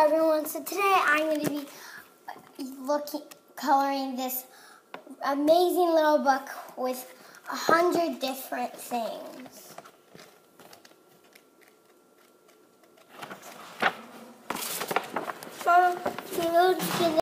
everyone. So today I'm going to be coloring this amazing little book with 100 different things. So,